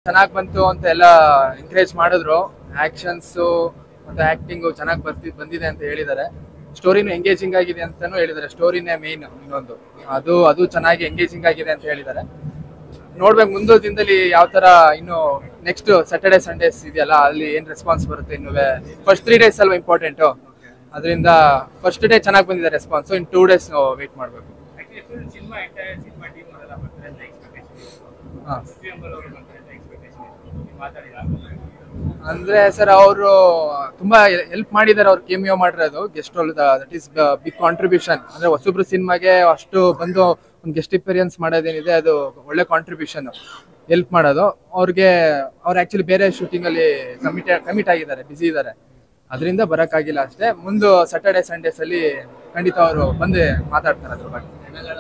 ಚೆನ್ನಾಗಿ ಬಂತು ಅಂತ ಎಲ್ಲ ಎಂಕರೇಜ್ ಮಾಡಿದ್ರು. ಆಕ್ಷನ್ಸ್ ಮತ್ತೆ ಆಕ್ಟಿಂಗ್ ಚೆನ್ನಾಗಿ ಬಂದಿದೆ ಅಂತ ಹೇಳಿದ್ದಾರೆ. ಸ್ಟೋರಿನೂ ಎಂಗೇಜಿಂಗ್ ಆಗಿದೆ ಅಂತಾನೂ ಹೇಳಿದ್ದಾರೆ. ಸ್ಟೋರಿನೇ ಮೇನ್ ಇನ್ನೊಂದು ಅದು ಚೆನ್ನಾಗಿ ಎಂಗೇಜಿಂಗ್ ಆಗಿದೆ ಅಂತ ಹೇಳಿದ್ದಾರೆ. ನೋಡ್ಬೇಕು ಮುಂದಿನ ದಿನದಲ್ಲಿ ಯಾವ ತರ ಇನ್ನು ನೆಕ್ಸ್ಟ್ ಸ್ಯಾಟರ್ಡೆ ಸಂಡೇಸ್ ಇದೆಯಲ್ಲ ಅಲ್ಲಿ ಏನ್ ರೆಸ್ಪಾನ್ಸ್ ಬರುತ್ತೆ. ಇನ್ನು ಫಸ್ಟ್ 3 days ಅಲ್ವಾ ಇಂಪಾರ್ಟೆಂಟ್. ಅದರಿಂದ ಫಸ್ಟ್ ಡೇ ಚೆನ್ನಾಗಿ ಬಂದಿದೆ ರೆಸ್ಪಾನ್ಸ್. ಇನ್ 2 days ವೇಟ್ ಮಾಡ್ಬೇಕು. ಅಂದ್ರೆ ಸರ್ ಅವರು ತುಂಬಾ ಹೆಲ್ಪ್ ಮಾಡಿದ್ದಾರೆ. ಅವ್ರು ಕೆಮಿಯೋ ಮಾಡಿರೋದು guest role, that is big contribution. ಅಂದ್ರೆ ಹೊಸಬ್ರು ಸಿನಿಮಾಗೆ ಅಷ್ಟು ಬಂದು ಒಂದು ಗೆಸ್ಟ್ ಅಪಿಯರೆನ್ಸ್ ಮಾಡೋದೇನಿದೆ ಅದು ಒಳ್ಳೆ ಕಾಂಟ್ರಿಬ್ಯೂಷನ್. ಹೆಲ್ಪ್ ಮಾಡೋದು ಅವ್ರಿಗೆ. ಅವ್ರು ಆಕ್ಚುಲಿ ಬೇರೆ ಶೂಟಿಂಗ್ ಅಲ್ಲಿ ಕಮಿಟ್ ಆಗಿದ್ದಾರೆ, ಬಿಸಿ ಇದ್ದಾರೆ. ಅದರಿಂದ ಬರಕ್ಕಾಗಿಲ್ಲ ಅಷ್ಟೇ. ಮುಂದೆ ಸ್ಯಾಟರ್ಡೆ ಸಂಡೇಸ್ ಅಲ್ಲಿ ಖಂಡಿತ ಅವರು ಬಂದು ಮಾತಾಡ್ತಾರೆ ಅದ್ರ ಬಗ್ಗೆ.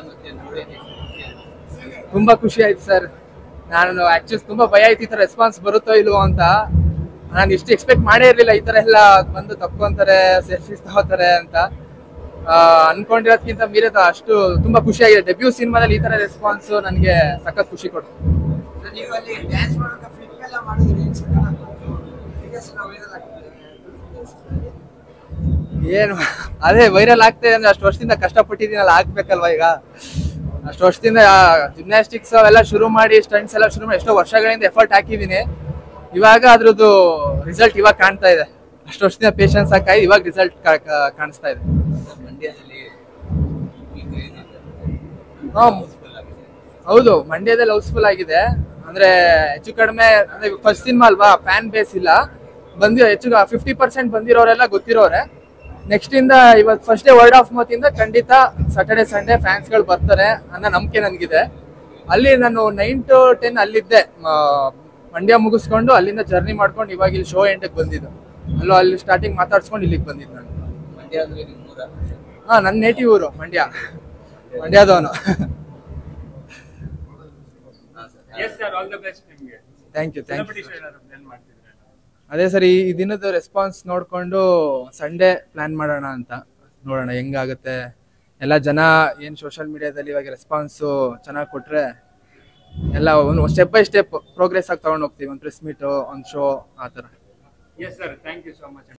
ತುಂಬಾ ಖುಷಿ ಆಯ್ತು ಸರ್. ನಾನು ಆಕ್ಚುಲಿ ತುಂಬಾ ಭಯ ಆಯ್ತು ಈ ತರ ರೆಸ್ಪಾನ್ಸ್ ಬರುತ್ತೋ ಇಲ್ವೋ ಅಂತ. ನಾನು ಇಷ್ಟು ಎಕ್ಸ್ಪೆಕ್ಟ್ ಮಾಡೇ ಇರ್ಲಿಲ್ಲ ಈ ತರ ಎಲ್ಲ ಬಂದು ತಕ್ಕೊಂತಾರೆ, ಸೆಲ್ಫೀಸ್ ತಗೋತಾರೆ ಅಂತ. ಅನ್ಕೊಂಡಿರೋದ್ಕಿಂತ ಮೀರಿದ ಅಷ್ಟು ತುಂಬಾ ಖುಷಿ ಆಗಿದೆ. ಡೆಬ್ಯೂ ಸಿನಿಮಾದಲ್ಲಿ ಈ ತರ ರೆಸ್ಪಾನ್ಸ್ ನನಗೆ ಸಖತ್ ಖುಷಿ ಕೊಡ್ತು. ಏನು ಅದೇ ವೈರಲ್ ಆಗ್ತದೆ ಅಂದ್ರೆ ಅಷ್ಟು ವರ್ಷದಿಂದ ಕಷ್ಟಪಟ್ಟಿದ್ದೀನಲ್ಲ, ಆಗ್ಬೇಕಲ್ವಾ ಈಗ. ಅಷ್ಟು ವರ್ಷದಿಂದ ಜಿಮ್ನಾಸ್ಟಿಕ್ಸ್ ಅವೆಲ್ಲ ಶುರು ಮಾಡಿ, ಸ್ಟಂಟ್ಸ್ ಎಲ್ಲ ಶುರು ಮಾಡಿ ಎಷ್ಟೋ ವರ್ಷಗಳಿಂದ ಎಫರ್ಟ್ ಹಾಕಿದ್ದೀನಿ. ಇವಾಗ ಅದ್ರದ್ದು ರಿಸಲ್ಟ್ ಇವಾಗ ಕಾಣ್ತಾ ಇದೆ. ಅಷ್ಟು ವರ್ಷದಿಂದ ಪೇಷನ್ಸ್ ಹಾಕಿ ಇವಾಗ ರಿಸಲ್ಟ್ ಕಾಣಿಸ್ತಾ ಇದೆ. ಹೌದು, ಮಂಡ್ಯದಲ್ಲಿ ಹೌಸ್ಫುಲ್ ಆಗಿದೆ. ಅಂದ್ರೆ ಹೆಚ್ಚು ಕಡಿಮೆ ಅಂದ್ರೆ ಫಸ್ಟ್ ಸಿನಿಮಾ ಅಲ್ವಾ, ಫ್ಯಾನ್ ಬೇಸ್ ಇಲ್ಲ. ಹೆಚ್ಚು 50% ಬಂದಿರೋರೆಲ್ಲ ಗೊತ್ತಿರೋರೆ. ನೆಕ್ಸ್ಟ್ ಇಂದ ಇವತ್ತು first day word of mouth ಇಂದ ಖಂಡಿತ ಸ್ಯಾಟರ್ಡೆ ಸಂಡೇ ಫ್ಯಾನ್ಸ್ ಗಳು ಬರ್ತಾರೆ ಅನ್ನೋ ನಂಬಿಕೆ ನನಗಿದೆ. ಅಲ್ಲಿ ನಾನು 9 to 10 ಅಲ್ಲಿದ್ದೆ. ಮಂಡ್ಯ ಮುಗಿಸ್ಕೊಂಡು ಅಲ್ಲಿಂದ ಜರ್ನಿ ಮಾಡ್ಕೊಂಡು ಇವಾಗ ಇಲ್ಲಿ ಶೋ ಎಂಟಕ್ಕೆ ಬಂದಿದ್ದು. ಅಲ್ಲಿ ಸ್ಟಾರ್ಟಿಂಗ್ ಮಾತಾಡ್ಸ್ಕೊಂಡು ಇಲ್ಲಿಗೆ ಬಂದಿದ್ದು ನಾನು. ನನ್ನ ನೇಟಿವ್ ಊರು ಮಂಡ್ಯದವನು. Thank you. ಅದೇ ಸರ್, ಈ ದಿನದ ರೆಸ್ಪಾನ್ಸ್ ನೋಡ್ಕೊಂಡು ಸಂಡೇ ಪ್ಲಾನ್ ಮಾಡೋಣ ಅಂತ. ನೋಡೋಣ ಹೆಂಗಾಗುತ್ತೆ. ಎಲ್ಲ ಜನ ಏನ್ ಸೋಷಿಯಲ್ ಮೀಡಿಯಾದಲ್ಲಿ ಇವಾಗ ರೆಸ್ಪಾನ್ಸು ಚೆನ್ನಾಗಿ ಕೊಟ್ರೆ ಎಲ್ಲ ಒಂದು ಸ್ಟೆಪ್ ಬೈ ಸ್ಟೆಪ್ ಪ್ರೋಗ್ರೆಸ್ ಆಗಿ ತಗೊಂಡು ಹೋಗ್ತೀವಿ. ಒಂದು ಪ್ರೆಸ್ ಮೀಟು, ಒಂದು ಶೋ, ಆ ಥರ.